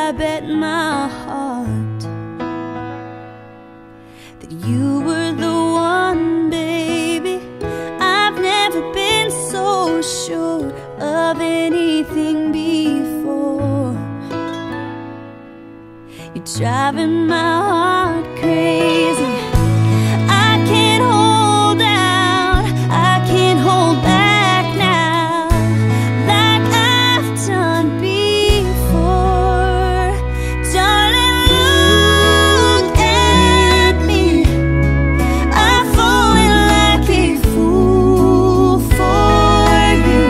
I bet my heart that you were the one, baby. I've never been so sure of anything before. You're driving my heart crazy. I can't hold out, I can't hold back now, like I've done before. Darling, look at me. I'm falling like a fool for you.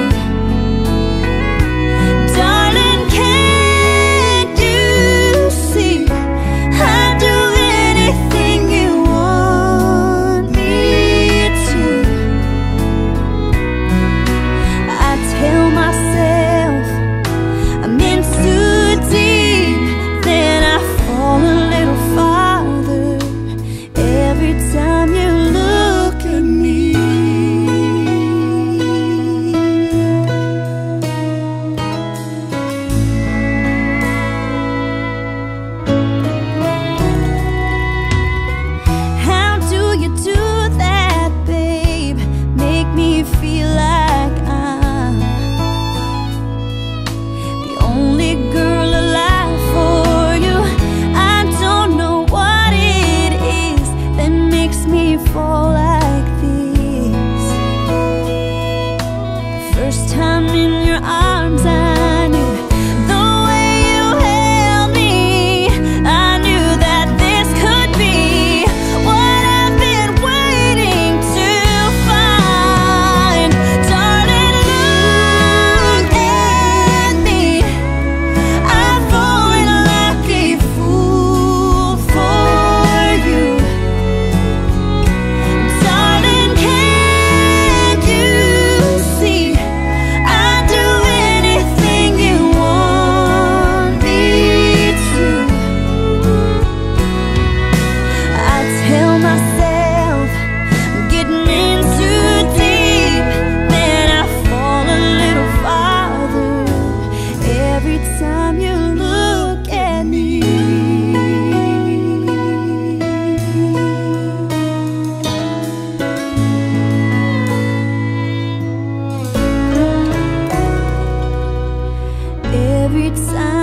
Darling, can't you see I'd do anything you want me to? I tell myself I'm in too deep, then I fall a little farther every time you look at me. How do you do that, babe? Make me feel like I'm the only girl alive for you. I don't know what it is that makes me fall like this. First time in your arms, I knew the way you held me. I knew that this could be what I've been waiting to find. Darling, look at me. I'm falling like a fool for you. Darling, can't you see I'd do anything you want me to? I tell myself I'm getting in too deep, then I fall a little farther every time you look at me. Every time